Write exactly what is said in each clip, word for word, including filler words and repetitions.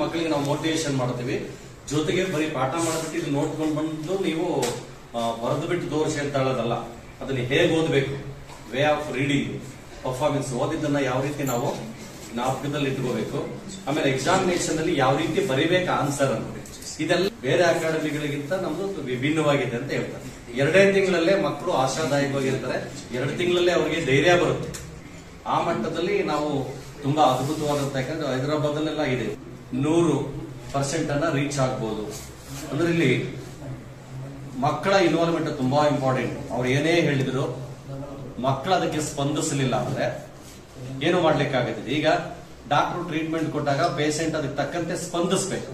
ಮಕ್ಕಳಿಗೆ ನಾವು ಮೋಟಿವೇಶನ್ ಮಾಡ್ತೀವಿ. ಜೊತೆಗೆ ಬರೀ ಪಾಠ ಮಾಡಿಬಿಟ್ಟು ಇದು ನೋಡ್ಕೊಂಡು ಬಂದು ನೀವು ಬರೆದು ಬಿಟ್ಟು ತೋರಿಸಿ ಅಂತ ಹೇಳೋದಲ್ಲ, ಅದನ್ನ ಹೇಗೆ ಓದಬೇಕು, ವೇ ಆಫ್ ರೀಡಿಂಗ್, ಪರ್ಫಾರ್ಮೆನ್ಸ್, ಓದಿದ್ದನ್ನ ಯಾವ ರೀತಿ ನಾವು ಜ್ಞಾಪಕದಲ್ಲಿ ಇಟ್ಕೋಬೇಕು, ಆಮೇಲೆ ಎಕ್ಸಾಮಿನೇಷನ್ ಅಲ್ಲಿ ಯಾವ ರೀತಿ ಬರೀಬೇಕು ಆನ್ಸರ್ ಅಂತ, ಇದೆಲ್ಲ ಬೇರೆ ಅಕಾಡೆಮಿಗಳಿಗಿಂತ ನಮ್ದು ವಿಭಿನ್ನವಾಗಿದೆ ಅಂತ ಹೇಳ್ತಾರೆ. ಎರಡೇ ತಿಂಗಳಲ್ಲೇ ಮಕ್ಕಳು ಆಶಾದಾಯಕವಾಗಿರ್ತಾರೆ, ಎರಡು ತಿಂಗಳಲ್ಲೇ ಅವರಿಗೆ ಧೈರ್ಯ ಬರುತ್ತೆ. ಆ ಮಟ್ಟದಲ್ಲಿ ನಾವು ತುಂಬಾ ಅದ್ಭುತವಾದಂತ, ಯಾಕಂದ್ರೆ ಹೈದರಾಬಾದ್ ಅಲ್ಲೆಲ್ಲ ಇದೆ ನೂರು ಪರ್ಸೆಂಟ್ ಅನ್ನ ರೀಚ್ ಆಗ್ಬೋದು. ಅಂದ್ರೆ ಇಲ್ಲಿ ಮಕ್ಕಳ ಇನ್ವಾಲ್ವ್ಮೆಂಟ್ ತುಂಬಾ ಇಂಪಾರ್ಟೆಂಟ್. ಅವ್ರು ಏನೇ ಹೇಳಿದ್ರು ಮಕ್ಕಳು ಅದಕ್ಕೆ ಸ್ಪಂದಿಸಲಿಲ್ಲ ಅಂದ್ರೆ ಏನು ಮಾಡ್ಲಿಕ್ಕಾಗತ್ತಿದೆ. ಈಗ ಡಾಕ್ಟರ್ ಟ್ರೀಟ್ಮೆಂಟ್ ಕೊಟ್ಟಾಗ ಪೇಷಂಟ್ ಅದಕ್ಕೆ ತಕ್ಕಂತೆ ಸ್ಪಂದಿಸ್ಬೇಕು,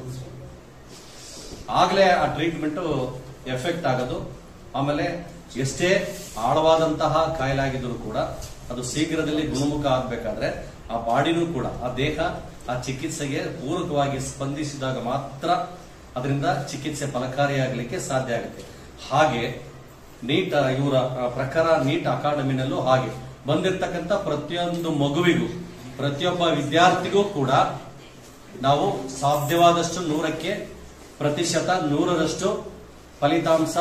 ಆಗ್ಲೇ ಆ ಟ್ರೀಟ್ಮೆಂಟ್ ಎಫೆಕ್ಟ್ ಆಗೋದು. ಆಮೇಲೆ ಎಷ್ಟೇ ಆಳವಾದಂತಹ ಕಾಯಿಲೆ ಆಗಿದ್ರು ಕೂಡ ಅದು ಶೀಘ್ರದಲ್ಲಿ ಗುಣಮುಖ ಆಗ್ಬೇಕಾದ್ರೆ ಆ ಬಾಡಿನೂ ಕೂಡ, ಆ ದೇಹ ಆ ಚಿಕಿತ್ಸೆಗೆ ಪೂರಕವಾಗಿ ಸ್ಪಂದಿಸಿದಾಗ ಮಾತ್ರ ಅದರಿಂದ ಚಿಕಿತ್ಸೆ ಫಲಕಾರಿಯಾಗಲಿಕ್ಕೆ ಸಾಧ್ಯ ಆಗುತ್ತೆ. ಹಾಗೆ ನೀಟ್ ಇವರ ಪ್ರಕಾರ ನೀಟ್ ಅಕಾಡೆಮಿನಲ್ಲೂ ಹಾಗೆ ಬಂದಿರತಕ್ಕಂತ ಪ್ರತಿಯೊಂದು ಮಗುವಿಗೂ, ಪ್ರತಿಯೊಬ್ಬ ವಿದ್ಯಾರ್ಥಿಗೂ ಕೂಡ ನಾವು ಸಾಧ್ಯವಾದಷ್ಟು ನೂರಕ್ಕೆ ಪ್ರತಿಶತ ನೂರರಷ್ಟು ಫಲಿತಾಂಶ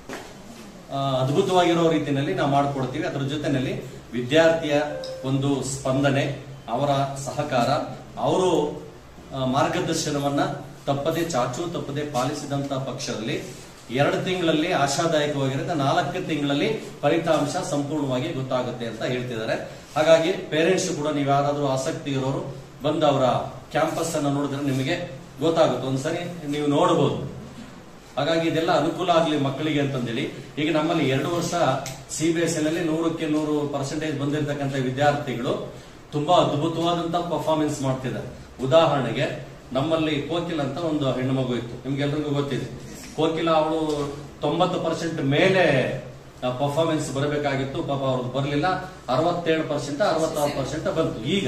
ಅದ್ಭುತವಾಗಿರೋ ರೀತಿಯಲ್ಲಿ ನಾವು ಮಾಡಿಕೊಡ್ತೀವಿ. ಅದರ ಜೊತೆಯಲ್ಲಿ ವಿದ್ಯಾರ್ಥಿಯ ಒಂದು ಸ್ಪಂದನೆ, ಅವರ ಸಹಕಾರ, ಅವರು ಮಾರ್ಗದರ್ಶನವನ್ನ ತಪ್ಪದೆ ಚಾಚು ತಪ್ಪದೆ ಪಾಲಿಸಿದಂತ ಪಕ್ಷದಲ್ಲಿ ಎರಡು ತಿಂಗಳಲ್ಲಿ ಆಶಾದಾಯಕವಾಗಿರುತ್ತೆ, ನಾಲ್ಕು ತಿಂಗಳಲ್ಲಿ ಫಲಿತಾಂಶ ಸಂಪೂರ್ಣವಾಗಿ ಗೊತ್ತಾಗುತ್ತೆ ಅಂತ ಹೇಳ್ತಿದ್ದಾರೆ. ಹಾಗಾಗಿ ಪೇರೆಂಟ್ಸ್ ಕೂಡ ನೀವು ಯಾರಾದ್ರೂ ಆಸಕ್ತಿ ಇರೋರು ಬಂದು ಅವರ ಕ್ಯಾಂಪಸ್ ಅನ್ನ ನೋಡಿದ್ರೆ ನಿಮಗೆ ಗೊತ್ತಾಗುತ್ತೆ, ಒಂದ್ಸರಿ ನೀವು ನೋಡಬಹುದು. ಹಾಗಾಗಿ ಇದೆಲ್ಲ ಅನುಕೂಲ ಆಗ್ಲಿ ಮಕ್ಕಳಿಗೆ ಅಂತಂದೇಳಿ ಈಗ ನಮ್ಮಲ್ಲಿ ಎರಡು ವರ್ಷ ಸಿಬಿಎಸ್ಇ ನಲ್ಲಿ ನೂರಕ್ಕೆ ನೂರು ಪರ್ಸೆಂಟೇಜ್ ಬಂದಿರತಕ್ಕಂಥ ವಿದ್ಯಾರ್ಥಿಗಳು ತುಂಬಾ ಅದ್ಭುತವಾದಂತಹ ಪರ್ಫಾರ್ಮೆನ್ಸ್ ಮಾಡ್ತಿದ್ದಾರೆ. ಉದಾಹರಣೆಗೆ ನಮ್ಮಲ್ಲಿ ಕೋಕಿಲ ಅಂತ ಒಂದು ಹೆಣ್ಣು ಮಗು ಇತ್ತು, ನಿಮ್ಗೆಲ್ರಿಗೂ ಗೊತ್ತಿದೆ. ಕೋಕಿಲ ಅವಳು ತೊಂಬತ್ತು ಪರ್ಸೆಂಟ್ ಮೇಲೆ ಪರ್ಫಾರ್ಮೆನ್ಸ್ ಬರಬೇಕಾಗಿತ್ತು, ಪಾಪ ಅವ್ರದ್ದು ಬರಲಿಲ್ಲ. ಅರವತ್ತೇಳು ಪರ್ಸೆಂಟ್ ಅರವತ್ತಾರು ಪರ್ಸೆಂಟ್ ಬಂತು. ಈಗ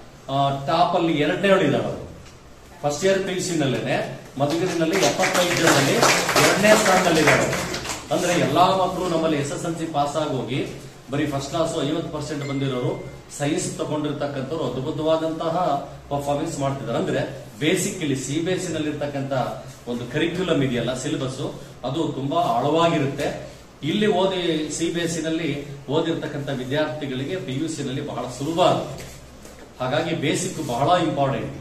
ಟಾಪ್ ಅಲ್ಲಿ ಎರಡನೇ ಇದ್ದಾಳೆ ಅವರು. First year P U C ನಲ್ಲೇನೆ ಮಧುಗಿರಿನಲ್ಲಿ ಎಪ್ಪತ್ತೈದು ಜನರಲ್ಲಿ ಎರಡನೇ ಸ್ಥಾನದಲ್ಲಿದ್ದಾರೆ. ಅಂದ್ರೆ ಎಲ್ಲಾ ಮಕ್ಕಳು ನಮ್ಮಲ್ಲಿ S S L C pass ಆಗೋಗಿ ಬರೀ ಫಸ್ಟ್ ಕ್ಲಾಸ್ ಐವತ್ತು ಪರ್ಸೆಂಟ್ ಬಂದಿರೋರು, ಸೈನ್ಸ್ ತಗೊಂಡಿರ್ತಕ್ಕಂಥವ್ರು ಅದ್ಭುತವಾದಂತಹ ಪರ್ಫಾರ್ಮೆನ್ಸ್ ಮಾಡ್ತಿದ್ದಾರೆ. ಅಂದ್ರೆ ಬೇಸಿಕಲಿ ಸಿಬಿಎಸ್ಇ ನಲ್ಲಿರ್ತಕ್ಕಂಥ ಒಂದು ಕರಿಕ್ಯುಲಮ್ ಇದೆಯಲ್ಲ, ಸಿಲೆಬಸ್, ಅದು ತುಂಬಾ ಆಳವಾಗಿರುತ್ತೆ. ಇಲ್ಲಿ ಓದಿ ಸಿಬಿಎಸ್ಇ ನಲ್ಲಿ ಓದಿರ್ತಕ್ಕಂಥ ವಿದ್ಯಾರ್ಥಿಗಳಿಗೆ ಪಿ ಯು ಸಿ ನಲ್ಲಿ ಬಹಳ ಸುಲಭ ಆಗುತ್ತೆ. ಹಾಗಾಗಿ ಬೇಸಿಕ್ ಬಹಳ ಇಂಪಾರ್ಟೆಂಟ್.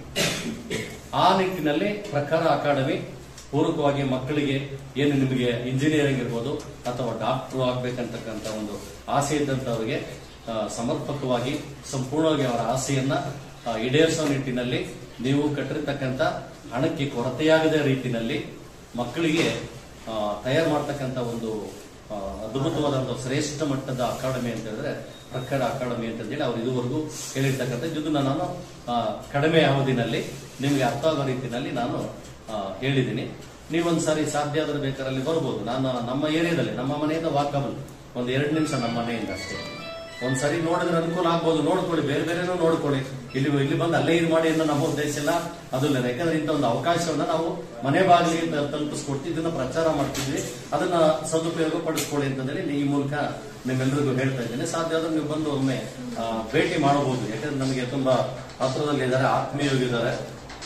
ಆ ನಿಟ್ಟಿನಲ್ಲಿ ಪ್ರಖರ ಅಕಾಡೆಮಿ ಪೂರಕವಾಗಿ ಮಕ್ಕಳಿಗೆ ಏನು ನಿಮಗೆ ಇಂಜಿನಿಯರಿಂಗ್ ಇರ್ಬೋದು ಅಥವಾ ಡಾಕ್ಟರ್ ಆಗ್ಬೇಕಂತಕ್ಕಂಥ ಒಂದು ಆಸೆ ಇದ್ದಂಥವ್ರಿಗೆ ಸಮರ್ಪಕವಾಗಿ ಸಂಪೂರ್ಣವಾಗಿ ಅವರ ಆಸೆಯನ್ನ ಈಡೇರಿಸೋ ನಿಟ್ಟಿನಲ್ಲಿ ನೀವು ಕಟ್ಟಿರ್ತಕ್ಕಂಥ ಹಣಕ್ಕೆ ಕೊರತೆಯಾಗದ ರೀತಿಯಲ್ಲಿ ಮಕ್ಕಳಿಗೆ ತಯಾರು ಮಾಡ್ತಕ್ಕಂಥ ಒಂದು ಅದ್ಭುತವಾದಂತಹ ಶ್ರೇಷ್ಠ ಮಟ್ಟದ ಅಕಾಡೆಮಿ ಅಂತ ಹೇಳಿದ್ರೆ ಪ್ರಖರ ಅಕಾಡೆಮಿ ಅಂತ ಹೇಳಿ ಅವ್ರು ಇದುವರೆಗೂ ಹೇಳಿರ್ತಕ್ಕಂಥ ಇದನ್ನ ನಾನು ಕಡಿಮೆ ಅವಧಿನಲ್ಲಿ ನಿಮಗೆ ಅರ್ಥ ಆಗೋ ರೀತಿಯಲ್ಲಿ ನಾನು ಹೇಳಿದ್ದೀನಿ. ನೀವೊಂದ್ಸಾರಿ ಸಾಧ್ಯ ಆದ್ರೆ ಬೇಕಾರಲ್ಲಿ ಬರ್ಬೋದು. ನಾನು ನಮ್ಮ ಏರಿಯಾದಲ್ಲಿ, ನಮ್ಮ ಮನೆಯಿಂದ ವಾಕಬಲ್ ಒಂದ್ ಎರಡು ನಿಮಿಷ ನಮ್ಮ ಮನೆಯಿಂದ ಅಷ್ಟೇ. ಒಂದ್ಸರಿ ನೋಡಿದ್ರೆ ಅನುಕೂಲ ಆಗ್ಬೋದು, ನೋಡ್ಕೊಳ್ಳಿ, ಬೇರೆ ಬೇರೆನೂ ನೋಡ್ಕೊಳ್ಳಿ. ಇಲ್ಲಿ ಇಲ್ಲಿ ಬಂದು ಅಲ್ಲೇ ಇದು ಮಾಡಿ ಅನ್ನೋ ನಮ್ಮ ಉದ್ದೇಶ ಇಲ್ಲ, ಅದು ಇಲ್ಲ. ಯಾಕಂದ್ರೆ ಇಂಥ ಒಂದು ಅವಕಾಶವನ್ನ ನಾವು ಮನೆ ಬಾಗಿಲಿಗೆ ತಲುಪಿಸ್ಕೊಡ್ತೀವಿ, ಇದನ್ನ ಪ್ರಚಾರ ಮಾಡ್ತಿದ್ವಿ, ಅದನ್ನ ಸದುಪಯೋಗ ಪಡಿಸ್ಕೊಳ್ಳಿ ಅಂತಂದೇಳಿ ಈ ಮೂಲಕ ನಿಮ್ಮೆಲ್ಲರಿಗೂ ಹೇಳ್ತಾ ಇದ್ದೇನೆ. ಸಾಧ್ಯ ಆದ್ರೆ ನೀವು ಬಂದು ಒಮ್ಮೆ ಭೇಟಿ ಮಾಡಬಹುದು, ಯಾಕಂದ್ರೆ ನಮಗೆ ತುಂಬಾ ಹತ್ರದಲ್ಲಿ ಇದ್ದಾರೆ, ಆತ್ಮೀಯರಿದ್ದಾರೆ.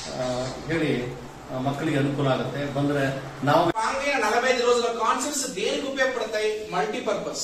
ಹೇಳಿ మక్కలికి అనుకూల ఆಗುತ್ತೆ ಬಂದ್ರೆ ನಾವು నలభై ఐదు రోజుల కాన్సెప్ట్స్ దేనికి ఉపయోగపడతాయి? మల్టీపర్పస్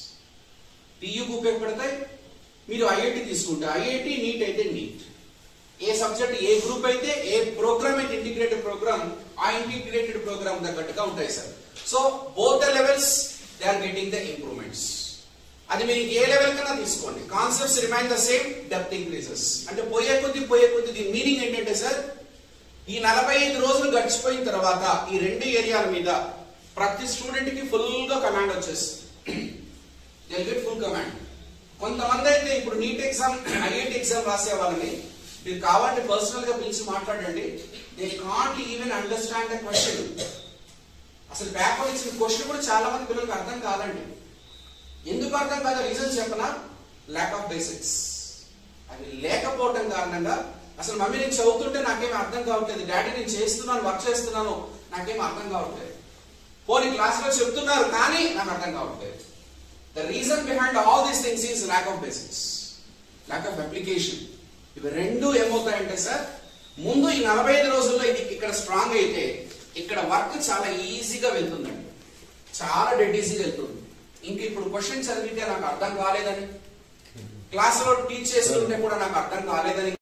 టీయూకి ఉపయోగపడతాయి. మీరు ఐఐటి తీసుకుంటే ఐఐటి, నీట్ అయితే నీట్, ఏ సబ్జెక్ట్ ఏ గ్రూప్ అయితే ఏ ప్రోగ్రామ్ అయితే ఇంటిగ్రేటెడ్ ప్రోగ్రామ్ ఆ ఇంటిగ్రేటెడ్ ప్రోగ్రామ్ తగ్గట్టుగా ఉంటాయి sir. So both the levels they are getting the improvements. అది మీరు ఏ లెవెల్ కన్నా తీసుకోండి, concepts remain the same, depth increases. అంటే పోయే కొద్ది పోయే కొద్ది దీని మీనింగ్ ఏంటంటే సార్, ఈ నలభై ఐదు రోజులు గడిచిపోయిన తర్వాత ఈ రెండు ఏరియాల మీద ప్రతి స్టూడెంట్ కి ఫుల్ గా కమాండ్ వచ్చేస్తుంది. They get full command. కొంతమంది అయితే ఇప్పుడు నీట్ ఎగ్జామ్, ఐఐటి ఎగ్జామ్ రాసే వాళ్ళని మీరు కావాలంటే పర్సనల్ గా పిలిచి మాట్లాడండి. They can't even understand the question. అసలు పేపర్ ఇచ్చిన క్వశ్చన్ కూడా చాలా మంది పిల్లలకు అర్థం కాదండి. ఎందుకు అర్థం కాదు రీజన్ చెప్పనా? Lack of basics. అది లేకపోవడం కారణంగా అసలు మమ్మీ నేను చదువుతుంటే నాకేం అర్థం కావట్లేదు, డాడీ నేను చేస్తున్నాను, వర్క్ చేస్తున్నాను, నాకేం అర్థం కావట్లేదు, పోనీ క్లాస్ లో చెప్తున్నారు కానీ నాకు అర్థం కావట్లేదు. The reason behind all these things is lack of basics, lack of application. ఇవి రెండు ఏమవుతాయంటే సార్, ముందు ఈ నలభై ఐదు రోజుల్లో స్ట్రాంగ్ అయితే ఇక్కడ వర్క్ చాలా ఈజీగా వెళ్తుందండి, చాలా డెడ్ ఈజీగా వెళ్తుంది. ఇంక ఇప్పుడు క్వశ్చన్ చదివితే నాకు అర్థం కాలేదని, క్లాసులో టీచ్ చేస్తుంటే కూడా నాకు అర్థం కాలేదని